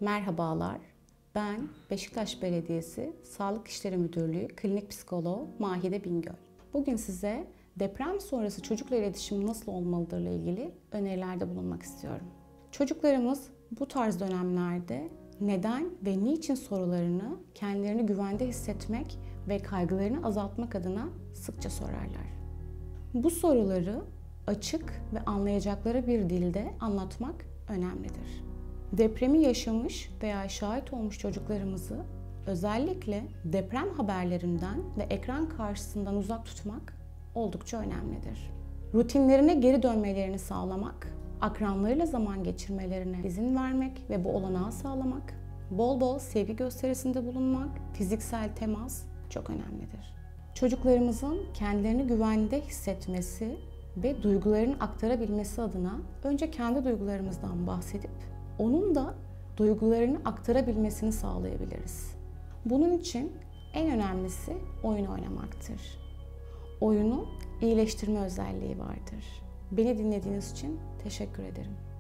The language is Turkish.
Merhabalar, ben Beşiktaş Belediyesi Sağlık İşleri Müdürlüğü Klinik Psikoloğu Mahide Bingöl. Bugün size deprem sonrası çocukla iletişim nasıl olmalıdır ile ilgili önerilerde bulunmak istiyorum. Çocuklarımız bu tarz dönemlerde neden ve niçin sorularını kendilerini güvende hissetmek ve kaygılarını azaltmak adına sıkça sorarlar. Bu soruları açık ve anlayacakları bir dilde anlatmak önemlidir. Depremi yaşamış veya şahit olmuş çocuklarımızı özellikle deprem haberlerinden ve ekran karşısından uzak tutmak oldukça önemlidir. Rutinlerine geri dönmelerini sağlamak, akranlarıyla zaman geçirmelerine izin vermek ve bu olanağı sağlamak, bol bol sevgi gösterisinde bulunmak, fiziksel temas çok önemlidir. Çocuklarımızın kendilerini güvende hissetmesi ve duygularını aktarabilmesi adına önce kendi duygularımızdan bahsedip onun da duygularını aktarabilmesini sağlayabiliriz. Bunun için en önemlisi oyun oynamaktır. Oyunun iyileştirme özelliği vardır. Beni dinlediğiniz için teşekkür ederim.